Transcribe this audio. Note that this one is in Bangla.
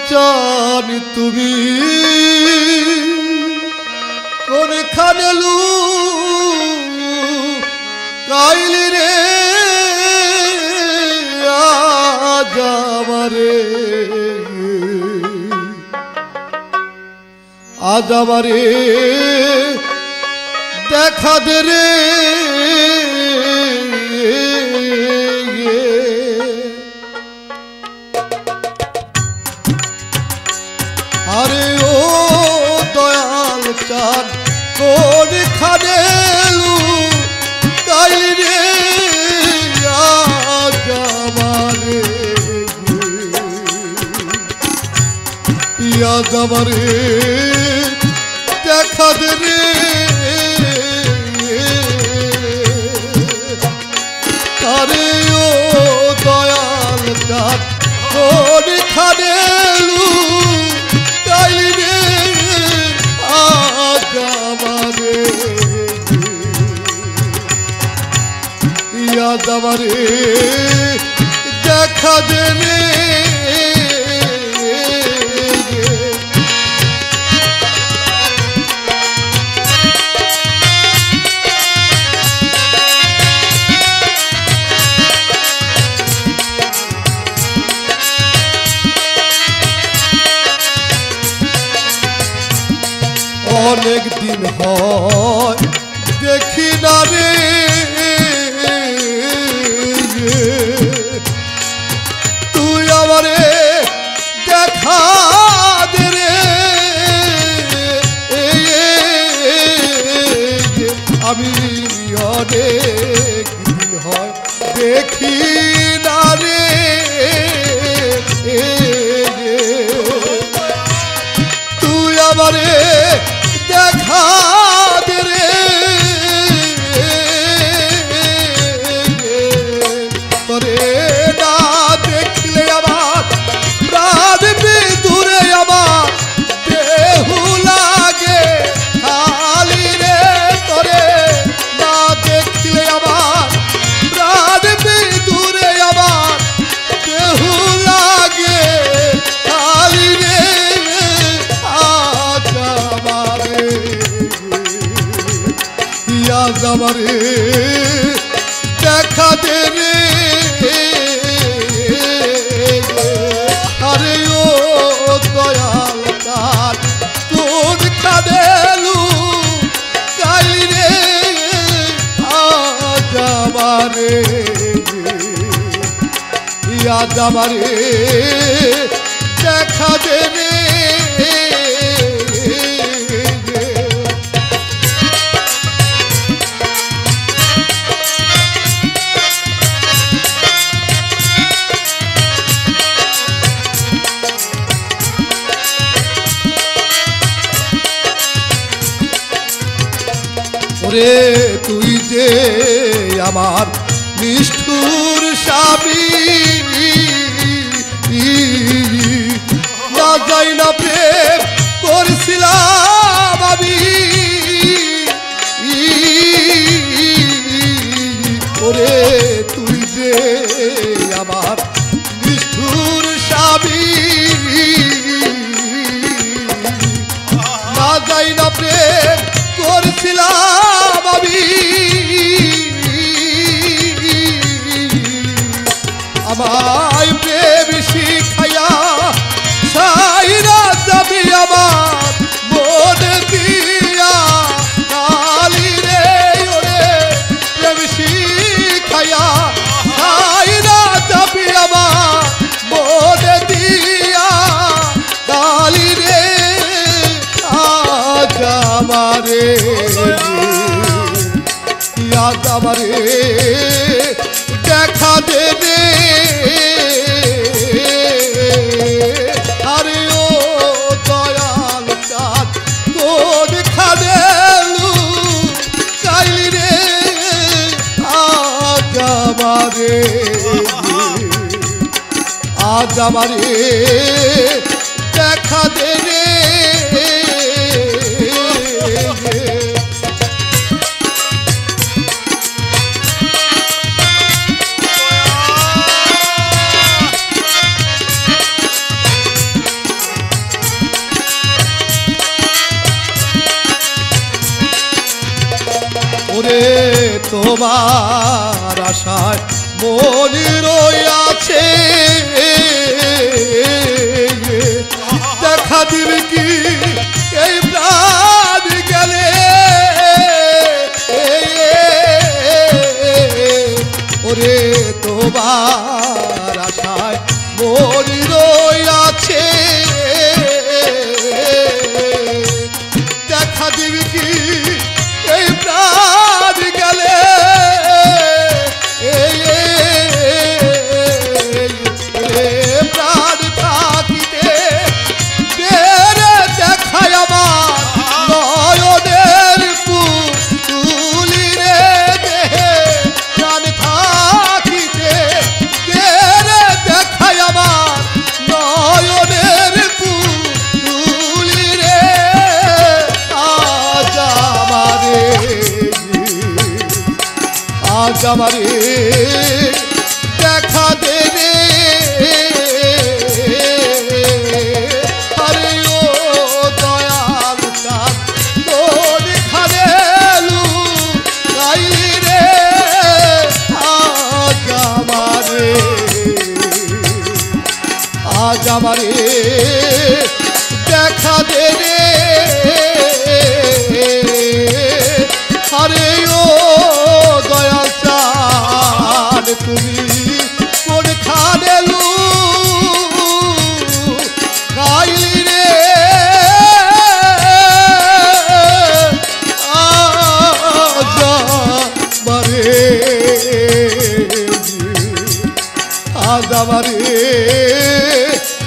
চান তুমি কোনখানে লুকাইলি রে আজ আমারে দেখা দে রে আরে ও দয়াল চাঁদ কোনখানে লুকাইলি রে আজ আমারে দেখা দে রে আরে ও দয়াল চাঁদ কোনখানে লুকাইলি রে আজ আমারে দেখা দে রে অনেক দিন হয় দেখি না রে তুই আমারে দেখা দে রে আমি অনেক দিন হয় দেখি না রে তুই আমারে দেখা দে রে তোরে না দেখলে আমার প্রাণ দূরে আমার দেহ লাগে খালি রে তোরে না দেখলে আমার প্রাণ দূরে আমার দেহ লাগে খালি রে আজ আমারে দেখা দে রে আরে ও দয়াল চাঁদ কোনখানে লুকাইলি রে আজ আমারে দেখা দে রে ওরে তুই যে আমার নিষ্ঠুর স্বামী না যাই না প্রেম করছিলাম আমি ওরে তুই যে আমার নিষ্ঠুর স্বামী না যাই না প্রেম করছিলাম আমি আমায় প্রেম শিখাইয়া সাইরা যাবি আমার মন দিয়া কালি রে ওরে প্রেম শিখাইয়া সাইরা যাবি আমার মন দিয়া কালি রে আজ আমারে দেখা দে রে আরে ও দয়াল চাঁদ কোনখানে লুকাইলি রে আজ আমারে দেখা দে রে তোমার আশায় মন রইয়াছে দেখা দিবি কি এই প্রাণ গেলে ওরে তোমার আশায় মন রইয়াছে দেখা দিবি কি এই প্রাণ গেলে প্রাণ থাকিতে বেড়ে দেখায় আমার নয়নের পুতুলি রে দেহে প্রাণ থাকিতে বেড়ে দেখায় আমার নয়নের পুতুলি রে আজ আমারে দেখা দেবে আরে ও দয়াল চাঁদ তোর খাদেলু গাইলি রে আজ আমারে দেখা দেবে আরে ও দয়াল চাঁদ তুমি কোন খাদেলু গাইলি রে আজ আমারে